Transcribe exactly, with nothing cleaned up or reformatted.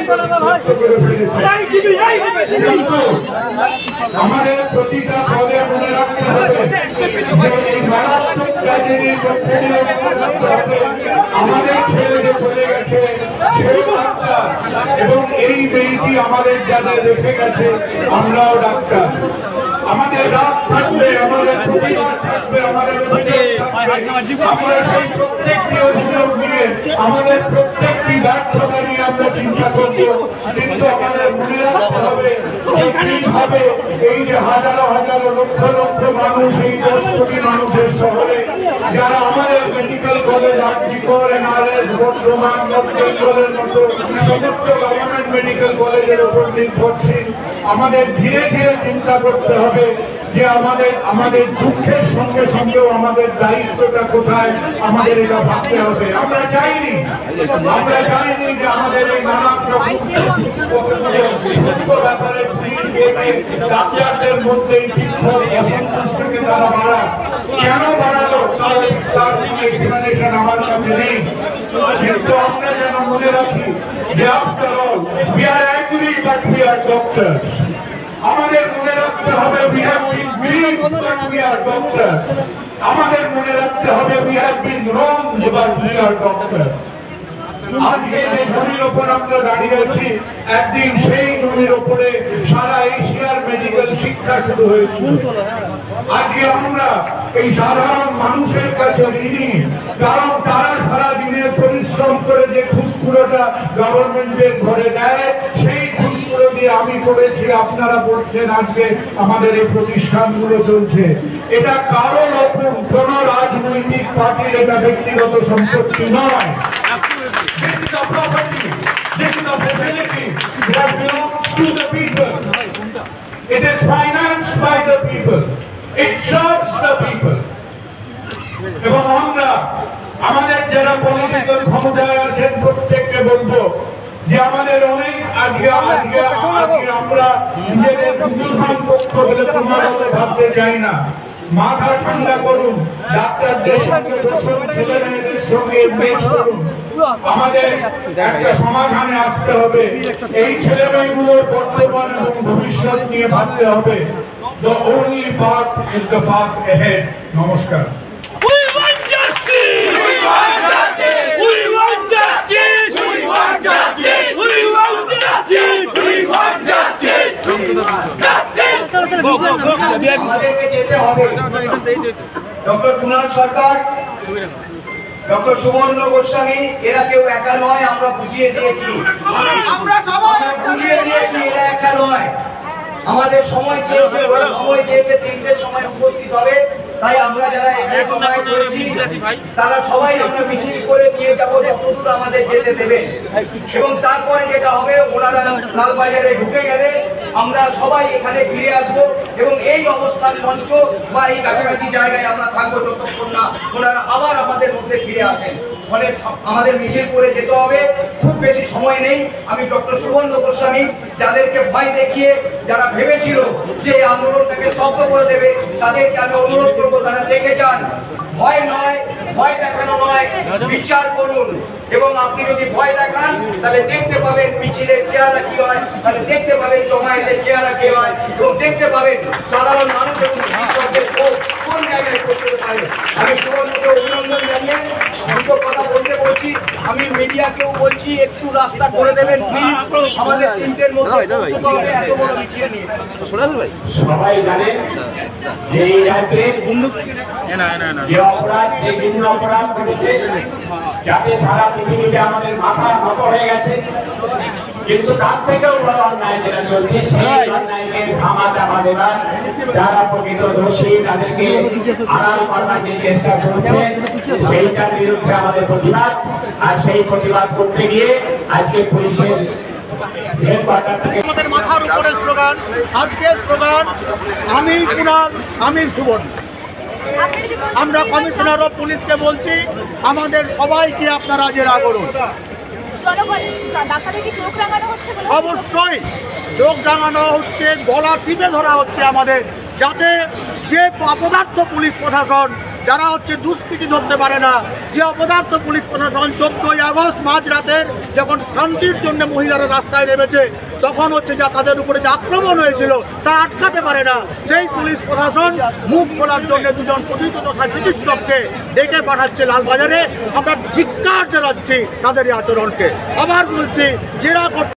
আমাদের প্রতিটা পদে মনে রাখতে হবে এই মারাত্মক ট্র্যাজেডির মধ্যে দিয়ে রাখতে হবে আমাদের ছেলে যে চলে গেছে সেই ডাক্তার এবং এই মেয়েটি আমাদের যাদের রেখে গেছে আমরাও ডাক্তার। আমাদের রাগ থাকবে, আমাদের প্রতিবাদ থাকবে, আমাদের অভিযোগ থাকবে। আমরা সেই প্রত্যেকটি অভিযোগ নিয়ে আমাদের প্রত্যেকটি ব্যর্থতা নিয়ে আমরা চিন্তা করব, কিন্তু আমাদের মনে রাখতে হবে কিভাবে এই যে হাজারো হাজারো লক্ষ লক্ষ মানুষ, এই দশ কোটি মানুষের শহরে যারা আমাদের মেডিকেল কলেজ আরজি কর, এনআরএস, বর্ধমান, বেঙ্গলের মতো সমস্ত গভর্নমেন্ট মেডিকেল কলেজের উপর নির্ভরশীল, আমাদের ধীরে ধীরে চিন্তা করতে হবে যে আমাদের আমাদের দুঃখের সঙ্গে সঙ্গেও আমাদের দায়িত্বটা কোথায়, আমাদের এটা ভাবতে হবে। আমরা চাইনি আমরা চাইনি যে আমাদের এই নানান ব্যাপারে ডাক্তারদের মধ্যে বিক্ষোভ অসন্তুষ্টকে তারা বাড়ায়। কেন বাড়ালো তার এক্সপ্লেনেশন আমার কাছে নেই, কিন্তু আমরা যেন মনে রাখি যে after all we are agree but we are doctors. আমাদের মনে রাখতে হবে we have been weak but we are doctors. আমাদের মনে রাখতে হবে we have been wrong but we are doctors. আজকে যে জমির ওপর আমরা দাঁড়িয়ে আছি, একদিন সেই জমির ওপরে সারা এশিয়ার মেডিকেল শিক্ষা শুরু হয়েছিল। আজকে আমরা এই সাধারণ মানুষের কাছে ঋণী, কারণ তারা সারা দিনের পরিশ্রম করে যে খুচরোটা গভর্নমেন্টের ঘরে দেয়, সেই খুচরো দিয়ে আমি পড়েছি, আপনারা পড়ছেন, আজকে আমাদের এই প্রতিষ্ঠানগুলো চলছে। এটা কারো নতুন কোন রাজনৈতিক পার্টির এটা ব্যক্তিগত সম্পত্তি নয়। This is a property. This is a facility that belongs to the people. It is financed by the people. It serves the people. এবং আমরা আমাদের যারা পলিটিক্যাল ক্ষমতায় আছেন প্রত্যেককে বলবো যে আমাদের অনেক আজকে আজকে আজকে আমরা নিজেদের বুদ্ধিমান পক্ষ বলে ক্রমাগত ভাবতে চাই না। মাথা ঠান্ডা করুন, ডাক্তারদের সঙ্গে বসুন, ছেলে মেয়েদের সঙ্গে মেশ করুন। আমাদের একটা সমাধানে আসতে হবে। এই ছেলে মেয়েগুলোর বর্তমান এবং ভবিষ্যৎ নিয়ে ভাবতে হবে। The only path is the path ahead. নমস্কার। We want justice! We want justice! We want justice! We want justice! We want justice! We want justice! Justice! আমাদেরকে যেতে হবে। ডক্টর কুণাল সরকার, ডক্টর সুবর্ণ গোস্বামী, এরা কেউ একা নয়, আমরা বুঝিয়ে দিয়েছি, আমরা সবাই বুঝিয়ে দিয়েছি এরা একা নয়। আমাদের সময় চেয়েছে, ওরা সময় চেয়েছে তিনটের সময় উপস্থিত হবে, তাই আমরা যারা এখানে জমায়েত করেছি তারা সবাই আমরা মিছিল করে নিয়ে যাব যতদূর আমাদের যেতে দেবে। এবং তারপরে যেটা হবে, ওনারা লালবাজারে ঢুকে গেলে আমরা সবাই এখানে ফিরে আসবো এবং এই অবস্থান মঞ্চ বা এই কাছাকাছি জায়গায় আমরা থাকবো যতক্ষণ না ওনারা আবার আমাদের মধ্যে ফিরে আসেন। ফলে আমাদের মিছিল করে যেতে হবে, খুব বেশি সময় নেই। আমি ডক্টর সুবর্ণ গোস্বামী, যাদেরকে ভয় দেখিয়ে যারা ভেবেছিল যে এই আন্দোলনটাকে স্তব্ধ করে দেবে, তাদেরকে আমি অনুরোধ করবো তারা দেখে যান। ভয় নয়, ভয় দেখানো নয়, বিচার করুন। এবং আপনি যদি ভয় দেখান তাহলে দেখতে পাবেন মিছিলের চেহারা কি হয়, তাহলে দেখতে পাবেন জমায়েতের চেহারা কি হয়, এবং দেখতে পাবেন সাধারণ মানুষ এবং কৃষকদের ভোট কোন জায়গায় করতে পারে। আমি সুবর্ণকে অভিনন্দন জানিয়ে দুটো কথা বলতে বলছি। আমি মিডিয়াকেও বলছি একটু রাস্তা করে দেবেন প্লিজ, আমাদের তিনটের মধ্যে এত বড় মিছিল নিয়ে। সবাই জানেন যে এই রাজ্যে যে অপরাধ, যে বিভিন্ন অপরাধ ঘটেছে, যাতে সারা পৃথিবীতে আমাদের মাথা নত হয়ে গেছে, কিন্তু তার থেকেও বড় অন্যায় যেটা চলছে, সেই অন্যায়কে থামা চাপা দেবার যারা প্রকৃত দোষী তাদেরকে আড়াল করবার যে চেষ্টা চলছে, সেইটার বিরুদ্ধে আমাদের প্রতিবাদ। আর সেই প্রতিবাদ করতে গিয়ে আজকে পুলিশের আমাদের মাথার উপরে স্লোগান, আজকের স্লোগান আমি কুণাল, আমি সুবর্ণ। আমরা কমিশনার অফ পুলিশকে বলছি, আমাদের সবাইকে আপনারা জেরা করুন। অবশ্যই চোখ রাঙানো হচ্ছে, গলা টিপে ধরা হচ্ছে আমাদের, যাতে যে অপদার্থ পুলিশ প্রশাসন যারা হচ্ছে দুষ্কৃতি ধরতে পারে না, যে অপদার্থ পুলিশ প্রশাসন চোদ্দই আগস্ট মাঝরাতের যখন শান্তির জন্য মহিলারা রাস্তায় নেমেছে তখন হচ্ছে যা তাদের উপরে যে আক্রমণ হয়েছিল তা আটকাতে পারে না, সেই পুলিশ প্রশাসন মুখ খোলার জন্য দুজন প্রতিতদশা চিকিৎসককে ডেকে পাঠাচ্ছে লালবাজারে। আমরা ধিক্কার জানাচ্ছি তাদের এই আচরণকে। আবার বলছি, জেরা